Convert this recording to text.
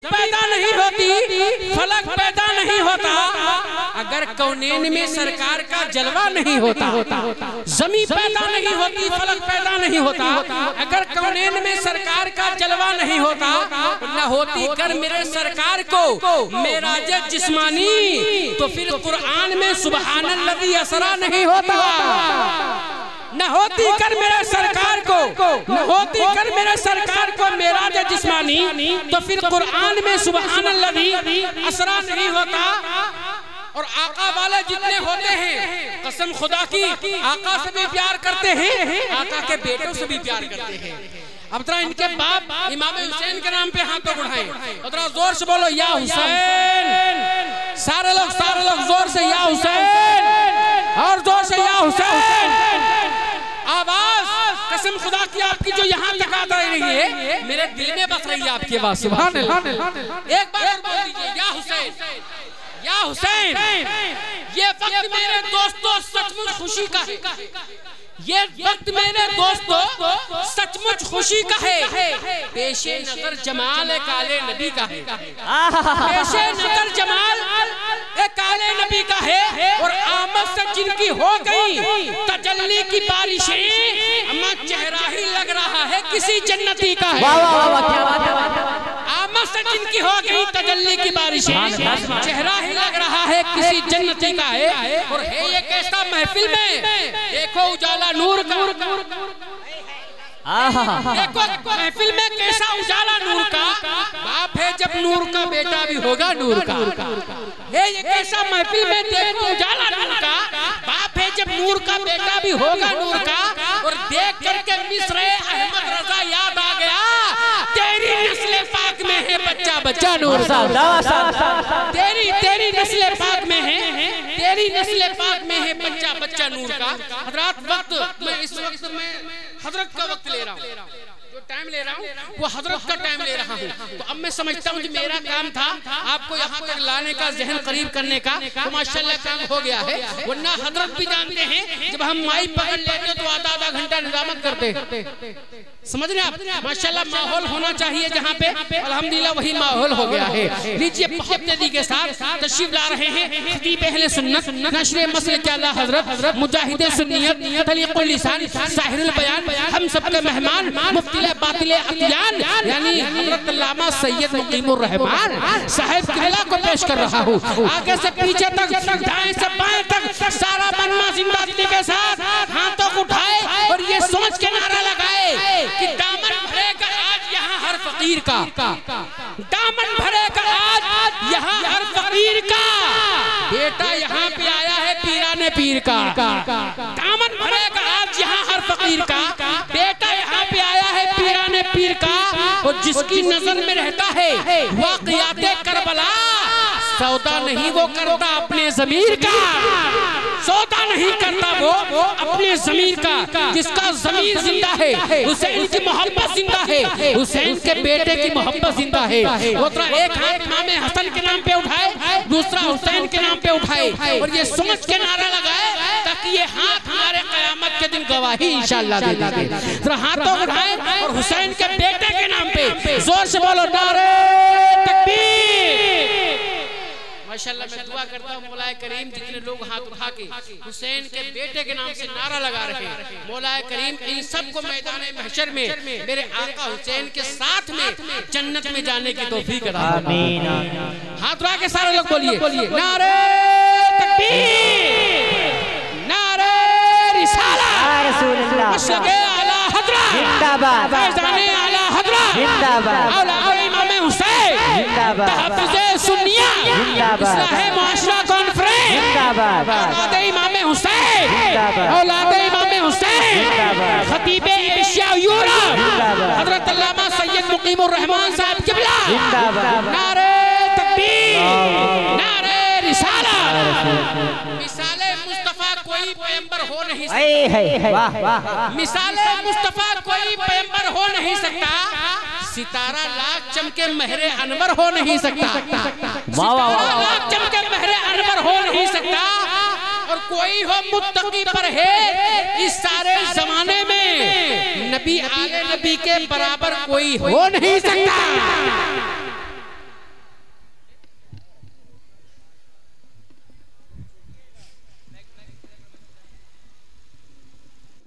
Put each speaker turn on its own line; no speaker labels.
पैदा नहीं होती, फलक पैदा नहीं होता अगर कौनैन में सरकार का जलवा नहीं होता। जमीन पैदा नहीं होती, फलक पैदा नहीं होता अगर कौनैन में सरकार का जलवा नहीं होता। न होती कर मेरे सरकार को मेराज जिस्मानी, तो फिर कुरान में सुबहानल्लज़ी असरा नहीं होता। न होती कर मेरे सरकार को, न होती कर मेरे सरकार को मेराज जिस्मानी, तो फिर कुरान में सुबहानल्लज़ी असरा नहीं होता। और आका वाले जितने होते हैं कसम खुदा की आका से भी प्यार करते हैं, आका के बेटों से भी प्यार करते हैं। अब जरा इनके बाप इमाम हुसैन के नाम पे हाथों उठाएं और जरा जोर से बोलो या हुसैन। सारे लोग जोर से या हुसैन, और जोर से या हुसैन। आवाज कसम खुदा की आपकी जो यहाँ तक आ रही है मेरे दिल में बस रही है आपकी आवाज। सुभान अल्लाह। एक बार और बोल दीजिए या हुसैन, या हुसैन। ये वक्त मेरे दोस्तों सचमुच खुशी का है, ये वक्त मेरे दोस्तों सचमुच खुशी का है। पेशे नजर जमाल काले नबी का है, पेशे नजर जमाल काले नबी का है। और आमद से जिनकी हो गई तजल्ली की बारिशें, अम्मा चेहरा ही लग रहा है किसी जन्नती का है। आमद से जिनकी हो गई तजल्ली की बारिशें, चेहरा ही लग रहा है किसी जन्नती का है। और है ये कैसा महफिल में देखो उजाला नूर का, देखो महफिल में कैसा उजाला नूर का। बाप है जब नूर का बेटा भी होगा नूर का। है ये कैसा महफिल में देखो उजाला नूर का। बाप है जब नूर का बेटा भी होगा नूर का। और देख करके मिस्र अहमद रजा याद आ गया, तेरी नस्ल पाक में है बच्चा बच्चा नूर का। तेरी नस्ल पाक में है, तेरी नस्ल पाक में है बच्चा बच्चा नूर का। हजरात वक्त मैं इस वक्त में हजरत का वक्त ले रहा हूँ, जो टाइम ले रहा हूँ वो हजरत का टाइम ले रहा हूँ। तो अब मैं समझता हूँ कि मेरा काम था आपको यहाँ तक लाने का, जहन करीब करने का, तो माशाल्लाह काम हो गया है। वरना हजरत भी जानते हैं जब हम माइक पकड़ लेते तो आधा घंटा निजामत करते। समझ रहे आप? माशाल्लाह माहौल होना चाहिए जहाँ पे, अल्हम्दुलिल्लाह वही माहौल हो गया है। लीजिए बहुत तेजी के साथ तशरीफ ला रहे हैं खतीब अहले सुन्नत नशरे मसले के आला हजरत मुजाहिद सुन्नियत तलीक़ुल लिसान साहिरुल बयान, हम सबके मेहमान मुफ्ती बातिल अतियान यानी हजरत अल्लामा सैयद मुकीमुर रहमान साहिब किबला को पेश कर रहा हूँ। आगे से पीछे तक, दाएं से बाएं तक सारा मन्ना जिंदगी के साथ हाथों को उठाए और ये सोच के नारा लगाए कि दामन भरेगा आज यहाँ हर फकीर का, दामन भरेगा आज यहाँ हर फकीर का। बेटा यहाँ पे आया है पीराने पीर का, दामन भरेगा आज यहाँ हर फकीर का। बेटा यहाँ पे आया है पीराने पीर का। और जिसकी नजर में रहता है वाक़ियाते करबला, सौदा नहीं वो करता अपने ज़मीर का, सौदा नहीं करता वो अपने ज़मीर का। जिसका ज़मीर जिंदा है, हुसैन की मोहब्बत जिंदा है, हुसैन के बेटे की मोहब्बत जिंदा है। वो एक हाथ इमाम हसन के नाम पे उठाए, दूसरा हुसैन के नाम पे उठाए और ये सोच के नारा लगाए ताकि ये हाथ हमारे क़यामत के दिन गवाही इंशाअल्लाह देंगे। जरा हाथों उठाए और हुसैन के बेटे के नाम पे जोर से बोलो नारे तकबीर। माशाअल्लाह मैं दुआ करता हूँ मौलाए करीम जितने लोग हाथ उठा के हुसैन के बेटे के नाम से नारा लगा रहे हैं, मौलाए करीम इन सबको मैदान महशर में मेरे आका हुसैन के साथ में जन्नत में जाने की तौफीक अता फरमाए। आमीन। हाथ उठा के सारे लोग बोलिए नारे तकबीर, नारे रिसालत, मशरक़े आला हज़रत जिंदाबाद, फैज़ाने आला हज़रत जिंदाबाद, औलाद इमाम हुसैन जिंदाबाद, तहफ़्फ़ुज़े सुन्निया जिंदाबाद, इस्लाहे मुआशरा कॉन्फ्रेंस जिंदाबाद, औलाद इमाम हुसैन जिंदाबाद, औलाद इमाम हुसैन जिंदाबाद, खतीब एशिया यूरोप हज़रत अल्लामा सैयद मुकीमुर रहमान साहब किबला जिंदाबाद। नारे तकबीर, नारे रिसालत। मिसाले मुस्तफा कोई पैगंबर हो नहीं सकता, मिसाले मुस्तफा कोई पैगंबर हो नहीं सकता, सितारा लाख चमके महरे अनवर हो नहीं सकता, सितारा लाख चमके महरे अनवर हो नहीं सकता। और कोई हो मुत्तकी पर है इस सारे जमाने में, नबी आले नबी के बराबर कोई हो नहीं सकता।